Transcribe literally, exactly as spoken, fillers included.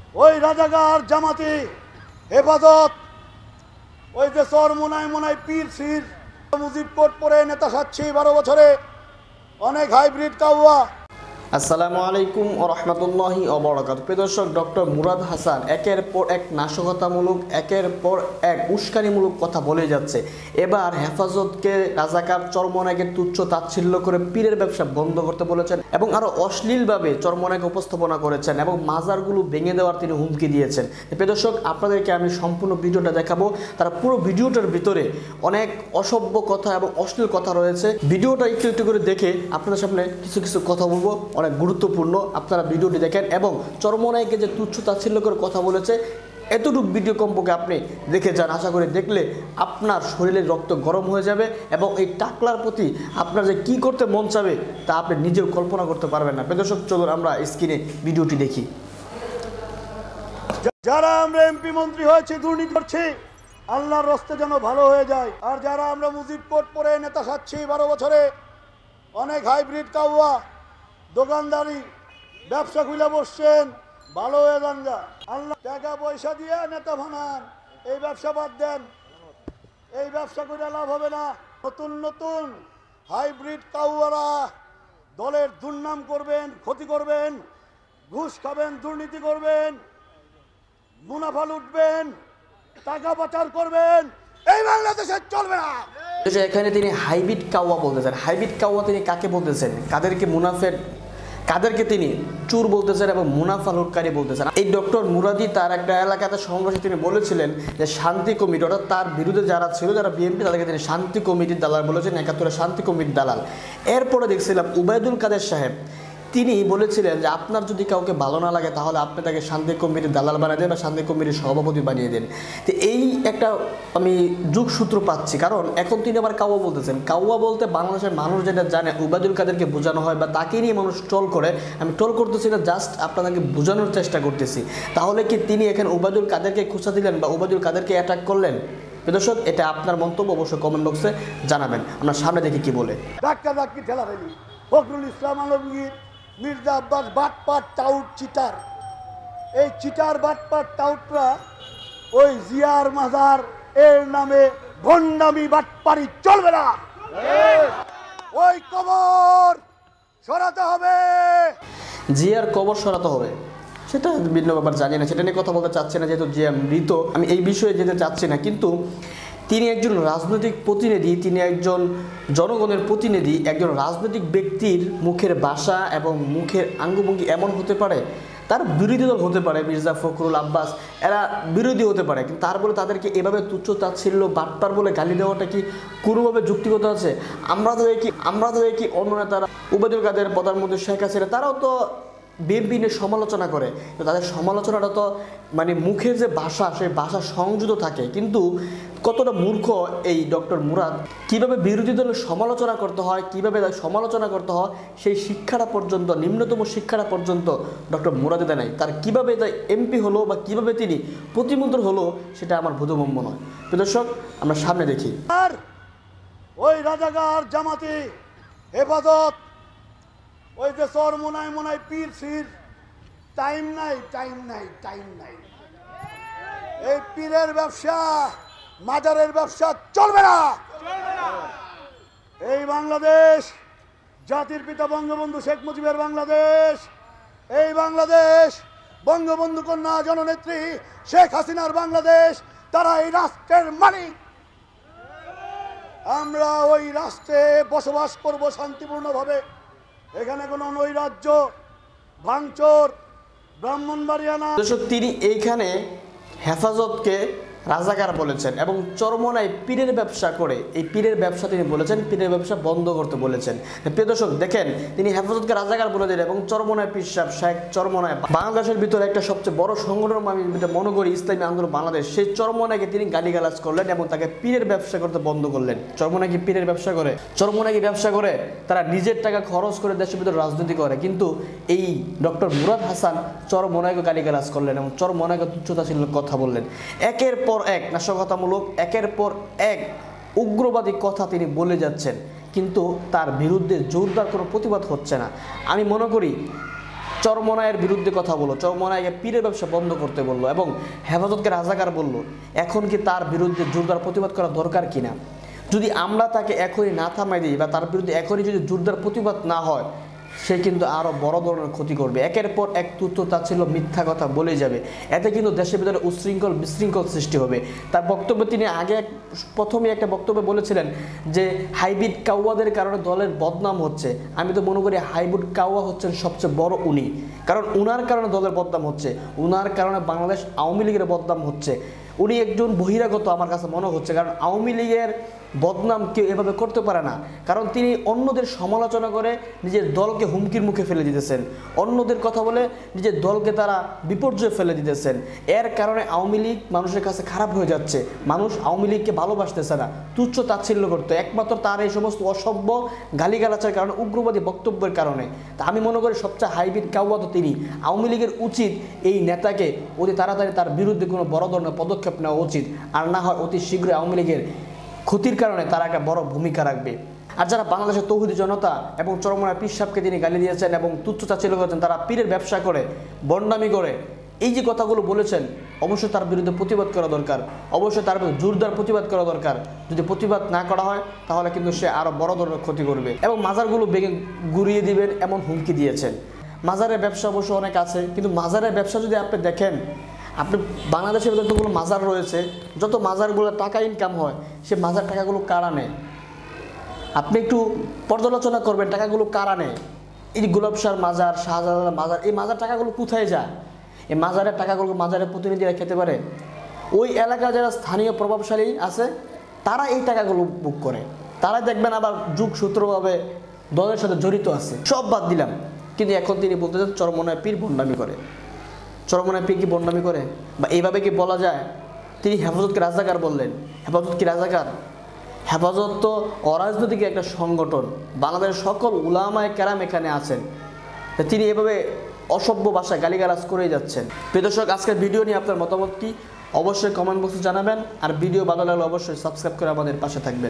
ওই রাজাকার জামাতি হেফাজত ওই যে চর মোনায় মোনায় পীর সির মুজিব কোট পরে নেতা সাচ্ছি বারো বছরে অনেক হাইব্রিড কাউয়া। আসসালামু আলাইকুম ওয়া রাহমাতুল্লাহি ওয়া বারাকাতুহু। প্রিয় দর্শক, ডক্টর মুরাদ হাসান একের পর এক নাশকতামূলক একের পর এক উস্কানিমূলক কথা বলে যাচ্ছে। এবার হেফাজতকে রাজাকার চরমনাইকে তুচ্ছ তাচ্ছিল্য করে পীরের ব্যবসা বন্ধ করতে বলেছেন এবং আরও অশ্লীলভাবে চরমনাইকে উপস্থাপনা করেছেন এবং মাজারগুলো ভেঙে দেওয়ার তিনি হুমকি দিয়েছেন। প্রিয় দর্শক, আপনাদেরকে আমি সম্পূর্ণ ভিডিওটা দেখাবো। তারা পুরো ভিডিওটার ভিতরে অনেক অসভ্য কথা এবং অশ্লীল কথা রয়েছে। ভিডিওটা একটু একটু করে দেখে আপনাদের সামনে কিছু কিছু কথা বলবো, অনেক গুরুত্বপূর্ণ। আপনারা ভিডিওটি দেখেন এবং চরমনাইকে যে তুচ্ছ তাচ্ছিল্য করে কথা বলেছে এতটুকু ভিডিও কমপক্ষে আপনি দেখে যান। আশা করি দেখলে আপনার শরীরের রক্ত গরম হয়ে যাবে এবং এই টাকলার প্রতি আপনার যে কি করতে মন চাবে তা আপনি নিজেও কল্পনা করতে পারবেন না। দর্শক, চলুন আমরা স্ক্রিনে ভিডিওটি দেখি। যারা আমরা এমপি মন্ত্রী হয়েছি দুর্নীতি করছি, আল্লাহর রাস্তে যেন ভালো হয়ে যায়। আর যারা আমরা মুজিব কোট পরে নেতা সাচ্ছি বারো বছরে অনেক হাইব্রিড কাউয়া দোকানদারি ব্যবসা খুলে বসছেন, ভালো হয়ে যান গা। আল্লাহ টাকা পয়সা দিয়ে নেতা বানান, এই ব্যবসা বাদ দেন। এই ব্যবসা করে লাভ হবে না। নতুন নতুন হাইব্রিড কাউয়ারা দলের দুর্নাম করবেন, ক্ষতি করবেন, ঘুষ খাবেন, দুর্নীতি করবেন, মুনাফা লুটবেন, টাকা পাচার করবেন। এই বাংলাদেশে চলবে না। এখানে তিনি হাইব্রিড কাউয়া বলতেছেন। হাইব্রিড কাউয়া তিনি কাকে বলতেছেন? কাদেরকে মুনাফের কাদেরকে তিনি চুর বলতেছেন এবং মুনাফা লুটকারী বলতেছেন। এই ডক্টর মুরাদি তার একটা এলাকাতে সমাবেশে তিনি বলেছিলেন যে শান্তি কমিটি, অর্থাৎ তার বিরুদ্ধে যারা ছিল, যারা বিএনপি, তাদেরকে তিনি শান্তি কমিটির দালাল বলেছেন, একাত্তরের শান্তি কমিটির দালাল। এরপরে দেখছিলাম উবায়দুল কাদের সাহেব, তিনি বলেছিলেন যে আপনার যদি কাউকে ভালো না লাগে তাহলে আপনি তাকে শান্তি কমিটির দালাল বানিয়ে দেন বা শান্তি কমিটির সভাপতি বানিয়ে দেন। তো এই একটা আমি যুগসূত্র পাচ্ছি, কারণ এখন তিনি আবার কাউয়া বলতেছেন। কাউয়া বলতে বাংলাদেশের মানুষ যেটা জানে উবায়দুল কাদেরকে বোঝানো হয় বা তাকে নিয়ে মানুষ ট্রল করে। আমি ট্রল করতেছি না, জাস্ট আপনাদেরকে বোঝানোর চেষ্টা করতেছি। তাহলে কি তিনি এখানে উবায়দুল কাদেরকে খুঁচা দিলেন বা উবায়দুল কাদেরকে অ্যাটাক করলেন? দর্শক, এটা আপনার মন্তব্য অবশ্যই কমেন্ট বক্সে জানাবেন। আমরা সামনে দেখি কি বলে। ডাক্তার ডাক্তার ঠেলা ফেলি ফখরুল ইসলাম আলমগীর, মির্জা আব্বাস বাটপাট টাউট চিটার। এই চিটার বাটপাট টাউটরা ওই জিয়ার মাজার এর নামে ভণ্ডামি বাটপারি চলবে না। ওই কবর সরাতে হবে, জিয়ার কবর সরাতে হবে, সেটা ভিন্ন ব্যাপার, জানি না, সেটা নিয়ে কথা বলতে চাচ্ছি না, যেহেতু জিয়া মৃত। আমি এই বিষয়ে যেতে চাচ্ছি না, কিন্তু তিনি একজন রাজনৈতিক প্রতিনিধি, তিনি একজন জনগণের প্রতিনিধি। একজন রাজনৈতিক ব্যক্তির মুখের ভাষা এবং মুখের আঙ্গুভঙ্গি এমন হতে পারে, তার বিরোধী দল হতে পারে, মির্জা ফখরুল আব্বাস, এরা বিরোধী হতে পারে, কিন্তু তার বলে তাদেরকে এভাবে তুচ্ছ তাচ্ছিল্য বাটপার বলে গালি দেওয়াটা কি কোনোভাবে যুক্তিগত আছে? আমরা তো কি আমরা তো কি অন্য নেতারা, উবায়দুল কাদের, প্রধানমন্ত্রী শেখ হাসিনা, তারাও তো বিএনপি নিয়ে সমালোচনা করে, তো তাদের সমালোচনাটা তো মানে মুখের যে ভাষা, সেই ভাষা সংযুক্ত থাকে। কিন্তু কতটা মূর্খ এই ডক্টর মুরাদ, কিভাবে বিরোধী দলের সমালোচনা করতে হয়, কিভাবে তার সমালোচনা করতে হয়, সেই শিক্ষাটা পর্যন্ত, নিম্নতম শিক্ষাটা পর্যন্ত ডক্টর মুরাদে দেয় নাই। তার কীভাবে তাই এমপি হলো বা কীভাবে তিনি প্রতিমন্ত্রী হলো সেটা আমার বোধগম্য নয়। দর্শক, আমরা সামনে দেখি। আর ওই রাজাকার জামাতি হেফাজত ওই যে চর মোনায় মোনায় পীর সির, টাইম নাই টাইম নাই টাইম নাই। এই পীরের ব্যবসা, মাজারের ব্যবসা চলবে না। এই বাংলাদেশ জাতির পিতা বঙ্গবন্ধু শেখ মুজিবের বাংলাদেশ। এই বাংলাদেশ বঙ্গবন্ধু কন্যা জননেত্রী শেখ হাসিনার বাংলাদেশ। তারা এই রাষ্ট্রের মালিক। আমরা ওই রাষ্ট্রে বসবাস করব শান্তিপূর্ণভাবে। এখানে কোনো নৈরাজ্য, ভাঙচুর, ব্রাহ্মণবাড়িয়া না। দর্শক, তিনি এইখানে হেফাজতকে রাজাকার বলেছেন এবং চরমনায় পীরের ব্যবসা করে, এই পীরের ব্যবসা তিনি বলেছেন পীরের ব্যবসা বন্ধ করতে বলেছেন। প্রিয় দর্শক, দেখেন, তিনি হেফাজতকে রাজাকার বলে দিলেন এবং চরমনায় পীর সাহেব শেখ চরমনায় বাংলাদেশের ভিতরে একটা সবচেয়ে বড় সংগঠন আমি মনে করি ইসলামী আন্দোলন বাংলাদেশ, সেই চরমনায়কে তিনি গালিগালাজ করলেন এবং তাকে পীরের ব্যবসা করতে বন্ধ করলেন। চরমনায় কি পীরের ব্যবসা করে? চরমনায় কি ব্যবসা করে? তারা নিজের টাকা খরচ করে দেশের ভিতরে রাজনীতি করে। কিন্তু এই ডক্টর মুরাদ হাসান চরমনায়কে গালিগালাজ করলেন এবং চরমনায়কে তুচ্ছতা ছিল কথা বললেন। একের পর এক নাশকতামূলক, একের পর এক উগ্রবাদী কথা তিনি বলে যাচ্ছেন, কিন্তু তার বিরুদ্ধে জোরদার কোনো প্রতিবাদ হচ্ছে না। আমি মনে করি চরমনায়ের বিরুদ্ধে কথা বললো, চরমনায়কে পীরের ব্যবসা বন্ধ করতে বললো এবং হেফাজতকে রাজাকার বললো। এখন কি তার বিরুদ্ধে জোরদার প্রতিবাদ করা দরকার কিনা? যদি আমরা তাকে এখনই না থামাই দিই বা তার বিরুদ্ধে এখনই যদি জোরদার প্রতিবাদ না হয়, সে কিন্তু আরও বড় ধরনের ক্ষতি করবে। একের পর এক তুচ্ছ তাচ্ছিল্য মিথ্যা কথা বলে যাবে, এতে কিন্তু দেশের ভিতরে উশৃঙ্খল বিশৃঙ্খল সৃষ্টি হবে। তার বক্তব্যে তিনি আগে প্রথমে একটা বক্তব্যে বলেছিলেন যে হাইব্রিড কাউয়াদের কারণে দলের বদনাম হচ্ছে। আমি তো মনে করি হাইব্রিড কাউয়া হচ্ছেন সবচেয়ে বড় উনি, কারণ উনার কারণে দলের বদনাম হচ্ছে, উনার কারণে বাংলাদেশ আওয়ামী লীগের বদনাম হচ্ছে। উনি একজন বহিরাগত আমার কাছে মনে হচ্ছে, কারণ আওয়ামী লীগের বদনাম কেউ এভাবে করতে পারে না, কারণ তিনি অন্যদের সমালোচনা করে নিজের দলকে হুমকির মুখে ফেলে দিতেছেন, অন্যদের কথা বলে নিজের দলকে তারা বিপর্যয়ে ফেলে দিতেছেন। এর কারণে আওয়ামী লীগ মানুষের কাছে খারাপ হয়ে যাচ্ছে, মানুষ আওয়ামী লীগকে ভালোবাসতেছে না, তুচ্ছ তাচ্ছিল্য করতে, একমাত্র তার এই সমস্ত অসভ্য গালিগালাচের কারণে, উগ্রবাদী বক্তব্যের কারণে। তা আমি মনে করি সবচেয়ে হাইব্রিড কাউয়া তো তিনি। আওয়ামী লীগের উচিত এই নেতাকে অতি তাড়াতাড়ি তার বিরুদ্ধে কোনো বড় ধরনের পদক্ষেপ নেওয়া উচিত, আর না হয় অতি শীঘ্রই আওয়ামী লীগের ক্ষতির কারণে তারা একটা বড় ভূমিকা রাখবে। আর যারা বাংলাদেশের তৌহিদি জনতা এবং চরমনায় পীর সাহেবকে তিনি গালি দিয়েছেন এবং তুচ্ছ তাচ্ছিল্য করেছেন, তারা পীরের ব্যবসা করে, বন্ডামি করে, এই যে কথাগুলো বলেছেন, অবশ্যই তার বিরুদ্ধে প্রতিবাদ করা দরকার, অবশ্যই তার বিরুদ্ধে জোরদার প্রতিবাদ করা দরকার। যদি প্রতিবাদ না করা হয় তাহলে কিন্তু সে আরও বড় ধরনের ক্ষতি করবে এবং মাজারগুলো ভেঙে গুড়িয়ে দিবেন এমন হুমকি দিয়েছেন। মাজারের ব্যবসা অবশ্য অনেক আছে, কিন্তু মাজারের ব্যবসা যদি আপনি দেখেন, আপনি বাংলাদেশের যতগুলো মাজার রয়েছে, যত মাজারগুলো টাকা ইনকাম হয়, সে মাজার টাকাগুলো কারা নেয়? আপনি একটু পর্যালোচনা করবেন, টাকাগুলো কারা নেয়? এই যে গোলাপ শাহর মাজার, শাহজালাল মাজার, এই মাজার টাকাগুলো কোথায় যায়? এই মাজারের টাকাগুলো মাজারের প্রতিনিধিরা খেতে পারে? ওই এলাকার যারা স্থানীয় প্রভাবশালী আছে তারা এই টাকাগুলো বুক করে, তারাই দেখবেন আবার যুগসূত্রভাবে দলের সাথে জড়িত আছে। সব বাদ দিলাম, কিন্তু এখন তিনি বলতে চান চরমনায় পীর বন্ডামি করে। চরমনায় পীর কি বন্ডামি করে? বা এইভাবে কি বলা যায়? তিনি হেফাজতকে রাজাকার বললেন। হেফাজত কি রাজাকার? হেফাজত তো অরাজনৈতিক একটা সংগঠন, বাংলাদেশের সকল উলামায়ে কেরাম এখানে আছেন, তিনি এভাবে অসভ্য ভাষায় গালিগালাজ করেই যাচ্ছেন। প্রিয় দর্শক, আজকের ভিডিও নিয়ে আপনার মতামত কি অবশ্যই কমেন্ট বক্সে জানাবেন, আর ভিডিও ভালো লাগলে অবশ্যই সাবস্ক্রাইব করে আমাদের পাশে থাকবেন।